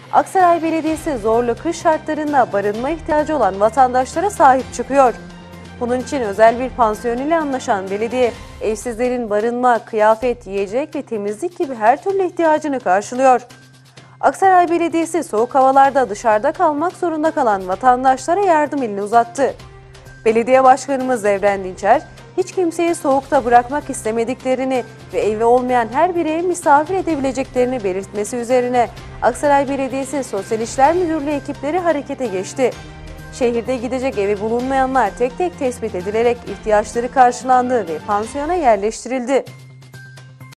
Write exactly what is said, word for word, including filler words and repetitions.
Aksaray Belediyesi zorlu kış şartlarında barınma ihtiyacı olan vatandaşlara sahip çıkıyor. Bunun için özel bir pansiyon ile anlaşan belediye, evsizlerin barınma, kıyafet, yiyecek ve temizlik gibi her türlü ihtiyacını karşılıyor. Aksaray Belediyesi soğuk havalarda dışarıda kalmak zorunda kalan vatandaşlara yardım elini uzattı. Belediye Başkanımız Evren Dinçer, hiç kimseyi soğukta bırakmak istemediklerini ve evi olmayan her bireye misafir edebileceklerini belirtmesi üzerine Aksaray Belediyesi Sosyal İşler Müdürlüğü ekipleri harekete geçti. Şehirde gidecek evi bulunmayanlar tek tek tespit edilerek ihtiyaçları karşılandı ve pansiyona yerleştirildi.